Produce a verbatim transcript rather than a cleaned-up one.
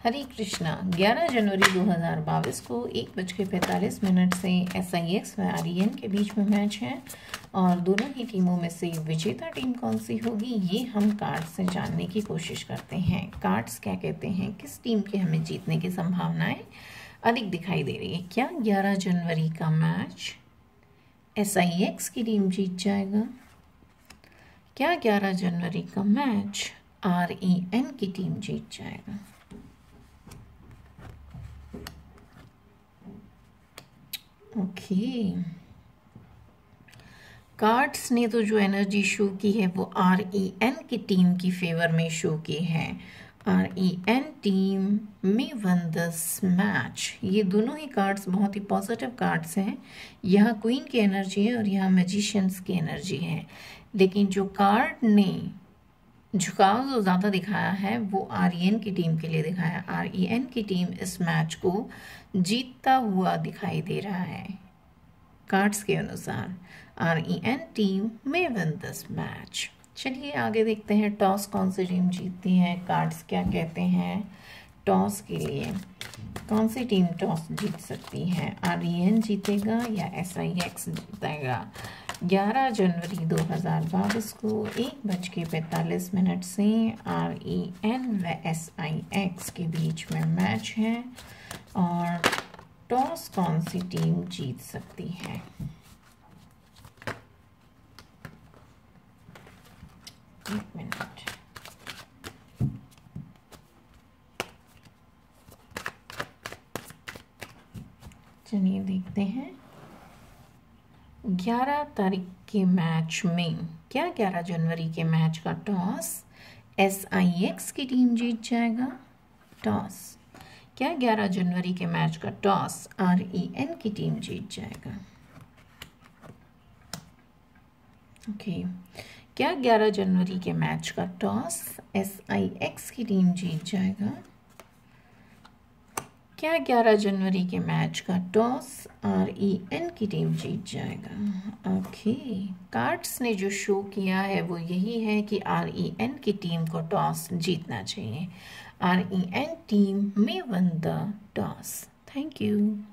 हरे कृष्णा। ग्यारह जनवरी दो हज़ार बाईस को एक बज के पैंतालीस मिनट से एस आई एक्स व आर ई एन के बीच में मैच है और दोनों ही टीमों में से विजेता टीम कौन सी होगी ये हम कार्ड से जानने की कोशिश करते हैं। कार्ड्स क्या कहते हैं, किस टीम के हमें जीतने की संभावनाएं अधिक दिखाई दे रही है। क्या ग्यारह जनवरी का मैच एस आई एक्स की टीम जीत जाएगा? क्या ग्यारह जनवरी का मैच आर ई एन की टीम जीत जाएगा? ओके, कार्ड्स ने तो जो एनर्जी शो की है वो आर ई एन की टीम की फेवर में शो की है। आर ई एन टीम में वन दिस मैच। ये दोनों ही कार्ड्स बहुत ही पॉजिटिव कार्ड्स हैं। यहाँ क्वीन की एनर्जी है और यहाँ मैजिशियंस की एनर्जी है, लेकिन जो कार्ड ने झुकाव जो ज़्यादा दिखाया है वो आर ई एन की टीम के लिए दिखाया। आर ई एन की टीम इस मैच को जीतता हुआ दिखाई दे रहा है। कार्ड्स के अनुसार आर ई एन टीम में विन दिस मैच। चलिए आगे देखते हैं टॉस कौन सी टीम जीतती है। कार्ड्स क्या कहते हैं टॉस के लिए, कौन सी टीम टॉस जीत सकती है? आर ई एन जीतेगा या एस आई एक्स जीतेगा? ग्यारह जनवरी दो हज़ार बाईस को एक बज के पैंतालीस मिनट से आर ई एन व एस आई एक्स के बीच में मैच है और टॉस कौन सी टीम जीत सकती है? एक मिनट, चलिए देखते हैं। ग्यारह तारीख के मैच में क्या ग्यारह जनवरी के मैच का टॉस एस आई एक्स की टीम जीत जाएगा? टॉस क्या ग्यारह जनवरी के मैच का टॉस आर ई एन की टीम जीत जाएगा? ओके, क्या ग्यारह जनवरी के मैच का टॉस एस आई एक्स की टीम जीत जाएगा? क्या ग्यारह जनवरी के मैच का टॉस आर ई एन की टीम जीत जाएगा? ओके, कार्ड्स ने जो शो किया है वो यही है कि आर ई एन की टीम को टॉस जीतना चाहिए। आर ई एन टीम में won the toss. Thank you.